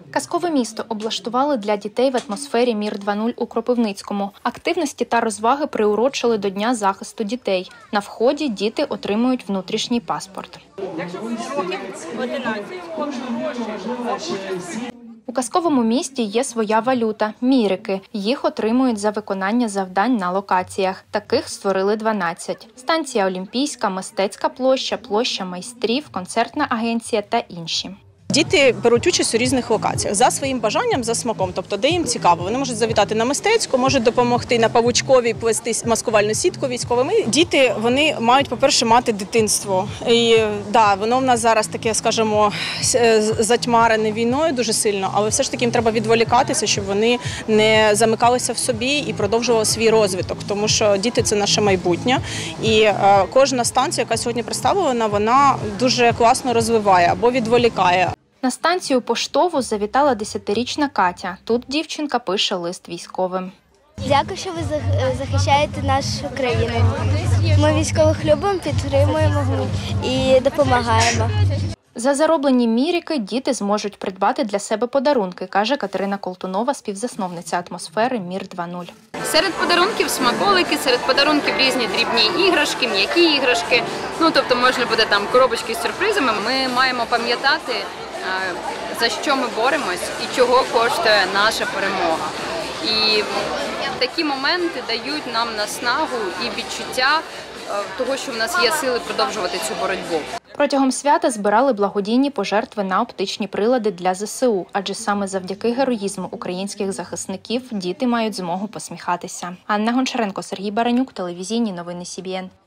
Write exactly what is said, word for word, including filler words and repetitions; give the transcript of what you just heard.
Казкове місто облаштували для дітей в атмосфері Мір два нуль у Кропивницькому. Активності та розваги приурочили до Дня захисту дітей. На вході діти отримують внутрішній паспорт. У казковому місті є своя валюта – мірики. Їх отримують за виконання завдань на локаціях. Таких створили дванадцять. Станція Олімпійська, Мистецька площа, площа майстрів, концертна агенція та інші. Діти беруть участь у різних локаціях за своїм бажанням, за смаком, тобто де їм цікаво. Вони можуть завітати на Мистецьку, можуть допомогти на Павучковій плести маскувальну сітку військовими. Діти, вони мають, по-перше, мати дитинство. І да, воно в нас зараз таке, скажімо, затьмарене війною дуже сильно, але все ж таки їм треба відволікатися, щоб вони не замикалися в собі і продовжували свій розвиток, тому що діти – це наше майбутнє. І е, кожна станція, яка сьогодні представлена, вона дуже класно розвиває або відволікає. На станцію поштову завітала десятирічна Катя. Тут дівчинка пише лист військовим. Дякую, що ви захищаєте нашу країну. Ми військових любимо, підтримуємо і допомагаємо. За зароблені мірики діти зможуть придбати для себе подарунки, каже Катерина Колтунова, співзасновниця атмосфери Мір два нуль. Серед подарунків смаколики, серед подарунків різні дрібні іграшки, м'які іграшки. Ну, тобто можна буде там коробочки з сюрпризами. Ми маємо пам'ятати, за що ми боремось і чого коштує наша перемога. І такі моменти дають нам наснагу і відчуття того, що в нас є сили продовжувати цю боротьбу. Протягом свята збирали благодійні пожертви на оптичні прилади для зе се у, адже саме завдяки героїзму українських захисників діти мають змогу посміхатися. Анна Гончаренко, Сергій Баранюк, телевізійні новини Сі Бі Ен.